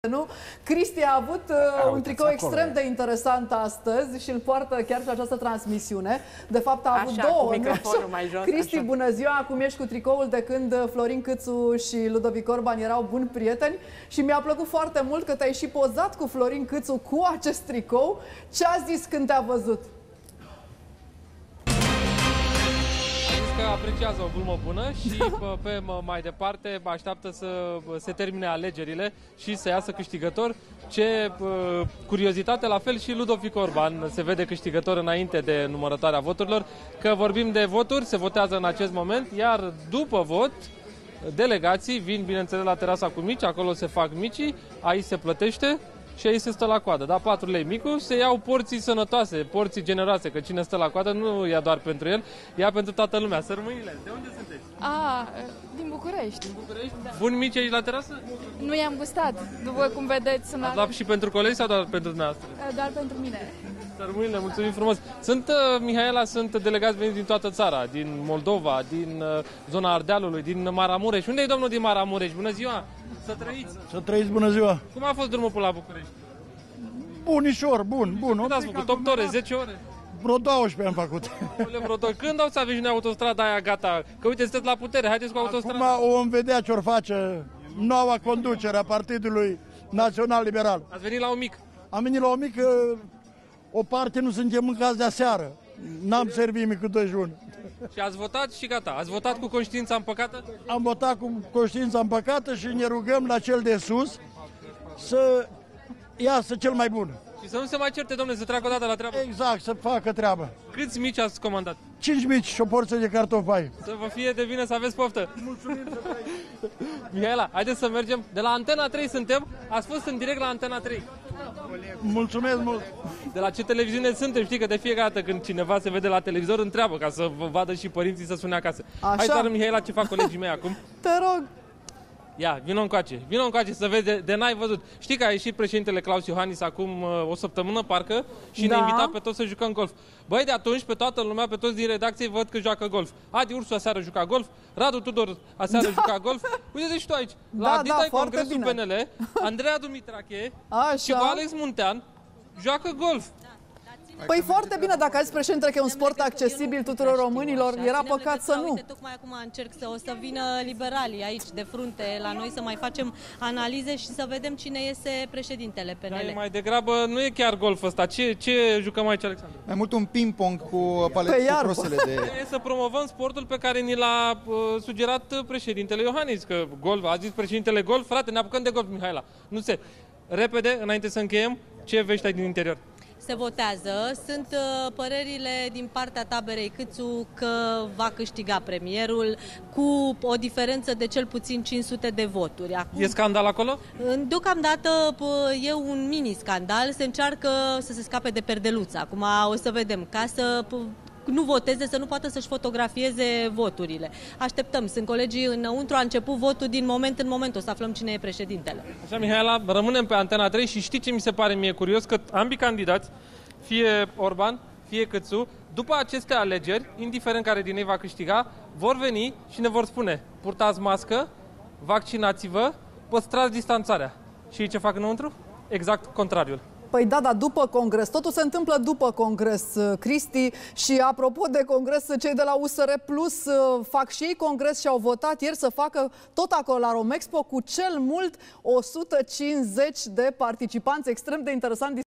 Nu? Cristi a avut un tricou extrem de interesant astăzi și îl poartă chiar și această transmisiune. De fapt a avut două. Cu microfonul mai jos. Cristi, bună ziua! Cum ești cu tricoul de când Florin Câțu și Ludovic Orban erau buni prieteni și mi-a plăcut foarte mult că te-ai și pozat cu Florin Câțu cu acest tricou. Ce a zis când te-a văzut? Că apreciază o glumă bună și pe mai departe așteaptă să se termine alegerile și să iasă câștigător. Ce curiozitate, la fel și Ludovic Orban se vede câștigător înainte de numărătarea voturilor. Că vorbim de voturi, se votează în acest moment, iar după vot delegații vin, bineînțeles, la terasa cu mici, acolo se fac micii, aici se plătește și aici se stă la coadă. Da, 4 lei micul, se iau porții sănătoase, porții generoase, că cine stă la coadă nu ia doar pentru el, ia pentru toată lumea. Sărmâinile, de unde sunteți? Din București. Din București? Da. Bun mici aici la terasă? Nu i-am gustat, după cum vedeți. Sunt Ați luat și pentru colegi sau doar pentru dumneavoastră? doar pentru mine. Sărmâinile, mulțumim frumos. Mihaela, sunt delegați veniți din toată țara, din Moldova, din zona Ardealului, din Maramureș. Unde e domnul din Maramureș? Bună ziua! Să trăiți! Să trăiți, bună ziua! Cum a fost drumul până la București? Bunișor, bun. Cât ați făcut? 8 ore, 10 ore? Vreo 12 am făcut. Când au să aveți autostrada aia gata? Că uite, sunteți la putere, haideți cu autostrada. Acum o vom vedea ce-or face noua conducere a Partidului Național Liberal. Ați venit la un mic? Am venit la o mică, o parte nu suntem mâncați de aseară. N-am servit micul dejun. Și ați votat și gata. Ați votat cu conștiința împăcată? Am votat cu conștiința împăcată și ne rugăm la cel de sus să iasă cel mai bun. Și să nu se mai certe, domnule, să treacă o dată la treabă. Exact, să facă treabă. Câți mici ați comandat? 5 mici și o porție de cartofi. Să vă fie de bine, să aveți poftă. Mulțumim. Mihaela, haideți să mergem. De la Antena 3 suntem. Ați fost în direct la Antena 3. Mulțumesc mult. De la ce televiziune suntem? Știi că de fiecare dată când cineva se vede la televizor întreabă ca să vă vadă și părinții să sune acasă. Așa. Hai să arăt, Mihaela, ce fac colegii mei acum. Te rog! Ia, vino încoace să vezi de n-ai văzut. Știi că a ieșit președintele Claus Iohannis acum o săptămână, parcă, și ne-a invitat pe toți să jucăm golf. Băi, de atunci, pe toată lumea, pe toți din redacție, văd că joacă golf. Adi Ursu aseară juca golf, Radu Tudor aseară juca golf. Uite-te și tu aici. La Dita Congresul PNL, Andreea Dumitrache și cu Alex Muntean joacă golf. Păi foarte bine, dacă azi președintele că e un sport accesibil tuturor românilor, era păcat să nu. Uite, tocmai acum încerc să vină liberalii aici de frunte la noi să mai facem analize și să vedem cine iese președintele PNL. Dar mai degrabă nu e chiar golf ăsta. Ce jucăm aici, Alexandru? Mai mult un ping-pong cu prosele de... E să promovăm sportul pe care ni l-a sugerat președintele Iohannis, că golf, a zis președintele golf, frate, ne apucăm de golf, Mihaela. Nu se... Repede, înainte să încheiem, ce vești ai din interior? Se votează. Sunt părerile din partea taberei Câțu că va câștiga premierul cu o diferență de cel puțin 500 de voturi. Acum, E scandal acolo? deocamdată e un mini-scandal. Se încearcă să se scape de perdeluță. Acum o să vedem. Ca să nu voteze, să nu poată să-și fotografieze voturile. Așteptăm. Sunt colegii înăuntru, a început votul din moment în moment. O să aflăm cine e președintele. Așa, Mihaela, rămânem pe Antena 3 și știi ce mi se pare mie curios? Că ambii candidați, fie Orban, fie Câțu, după aceste alegeri, indiferent care din ei va câștiga, vor veni și ne vor spune: purtați mască, vaccinați-vă, păstrați distanțarea. Și ei ce fac înăuntru? Exact contrariul. Păi da, dar după congres, totul se întâmplă după congres, Cristi, și apropo de congres, cei de la USR Plus fac și ei congres și au votat ieri să facă tot acolo la Romexpo cu cel mult 150 de participanți, extrem de interesant.